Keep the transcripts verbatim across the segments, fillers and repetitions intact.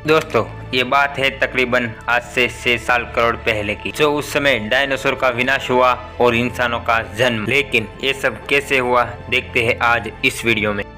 दोस्तों ये बात है तकरीबन आज से छह साल करोड़ पहले की, जो उस समय डायनासोर का विनाश हुआ और इंसानों का जन्म। लेकिन ये सब कैसे हुआ देखते हैं आज इस वीडियो में।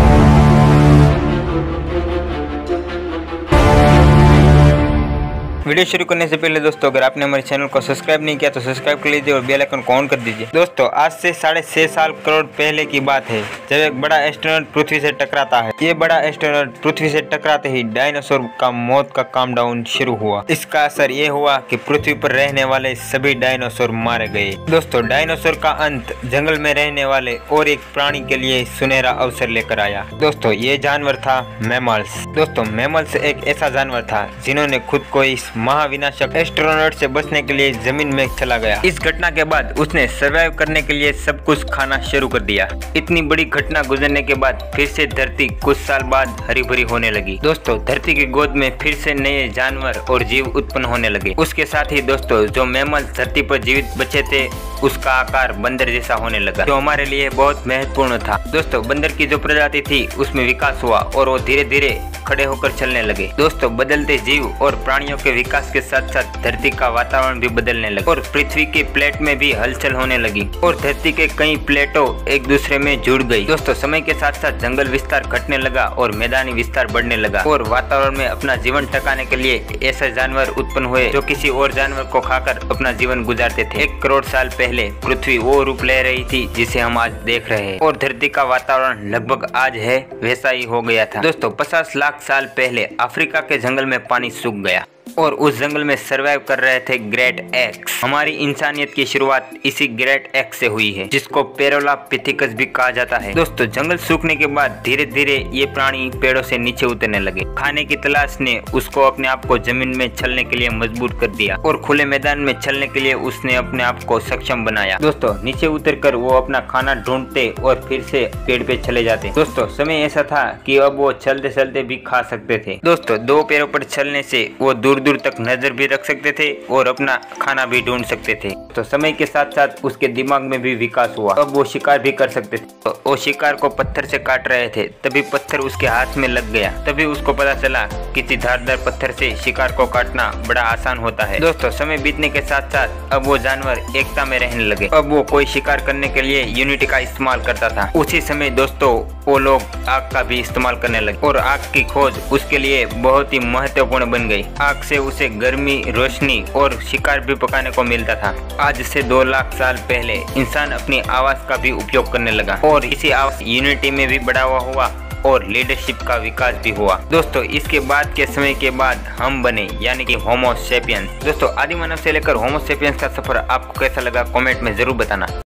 वीडियो शुरू करने से पहले दोस्तों अगर आपने हमारे चैनल को सब्सक्राइब नहीं किया तो सब्सक्राइब कर लीजिए और बेल आइकन को ऑन कर दीजिए। दोस्तों आज से साढ़े छह साल करोड़ पहले की बात है, जब एक बड़ा एस्ट्रोनॉट पृथ्वी से टकराता है। ये बड़ा एस्ट्रोनॉट पृथ्वी से टकराते ही डायनासोर का मौत का काम डाउन शुरू हुआ। इसका असर ये हुआ कि पृथ्वी पर रहने वाले सभी डायनासोर मारे गए। दोस्तों डायनासोर का अंत जंगल में रहने वाले और एक प्राणी के लिए सुनहरा अवसर लेकर आया। दोस्तों ये जानवर था मैमल्स। दोस्तों मैमल्स एक ऐसा जानवर था जिन्होंने खुद को इस महाविनाशक एस्ट्रोनॉट से बचने के लिए जमीन में चला गया। इस घटना के बाद उसने सर्वाइव करने के लिए सब कुछ खाना शुरू कर दिया। इतनी बड़ी घटना गुजरने के बाद फिर से धरती कुछ साल बाद हरी भरी होने लगी। दोस्तों धरती की गोद में फिर से नए जानवर और जीव उत्पन्न होने लगे। उसके साथ ही दोस्तों जो मैमल धरती पर जीवित बचे थे उसका आकार बंदर जैसा होने लगा, जो हमारे लिए बहुत महत्वपूर्ण था। दोस्तों बंदर की जो प्रजाति थी उसमें विकास हुआ और वो धीरे धीरे खड़े होकर चलने लगे। दोस्तों बदलते जीव और प्राणियों के विकास के साथ साथ धरती का वातावरण भी बदलने लगा और पृथ्वी की प्लेट में भी हलचल होने लगी और धरती के कई प्लेटों एक दूसरे में जुड़ गई। दोस्तों समय के साथ साथ जंगल विस्तार घटने लगा और मैदानी विस्तार बढ़ने लगा और वातावरण में अपना जीवन टकाने के लिए ऐसे जानवर उत्पन्न हुए जो किसी और जानवर को खाकर अपना जीवन गुजारते थे। एक करोड़ साल पहले पृथ्वी वो रूप ले रही थी जिसे हम आज देख रहे हैं और धरती का वातावरण लगभग आज है वैसा ही हो गया था। दोस्तों पचास लाख साल पहले अफ्रीका के जंगल में पानी सूख गया और उस जंगल में सरवाइव कर रहे थे ग्रेट एक्स। हमारी इंसानियत की शुरुआत इसी ग्रेट एक्स से हुई है, जिसको पेरोलापिथिकस भी कहा जाता है। दोस्तों जंगल सूखने के बाद धीरे धीरे ये प्राणी पेड़ों से नीचे उतरने लगे। खाने की तलाश ने उसको अपने आप को जमीन में चलने के लिए मजबूर कर दिया और खुले मैदान में चलने के लिए उसने अपने आप को सक्षम बनाया। दोस्तों नीचे उतर कर वो अपना खाना ढूंढते और फिर से पेड़ पे चले जाते। दोस्तों समय ऐसा था कि अब वो चलते चलते भी खा सकते थे। दोस्तों दो पैरों पर चलने से वो दूर दूर तक नजर भी रख सकते थे और अपना खाना भी ढूंढ सकते थे। तो समय के साथ साथ उसके दिमाग में भी विकास हुआ। अब वो शिकार भी कर सकते थे। तो वो शिकार को पत्थर से काट रहे थे, तभी पत्थर उसके हाथ में लग गया। तभी उसको पता चला किसी धारदार पत्थर से शिकार को काटना बड़ा आसान होता है। दोस्तों समय बीतने के साथ साथ अब वो जानवर एकता में रहने लगे। अब वो कोई शिकार करने के लिए यूनिटी का इस्तेमाल करता था। उसी समय दोस्तों वो लोग आग का भी इस्तेमाल करने लगे और आग की खोज उसके लिए बहुत ही महत्वपूर्ण बन गई। आग से उसे गर्मी, रोशनी और शिकार भी पकाने को मिलता था। आज से दो लाख साल पहले इंसान अपनी आवाज का भी उपयोग करने लगा और इसी आवाज यूनिटी में भी बढ़ावा हुआ और लीडरशिप का विकास भी हुआ। दोस्तों इसके बाद के समय के बाद हम बने, यानी कि होमो सेपियंस। दोस्तों आदि मानव से लेकर होमो सेपियंस का सफर आपको कैसा लगा कमेंट में जरूर बताना।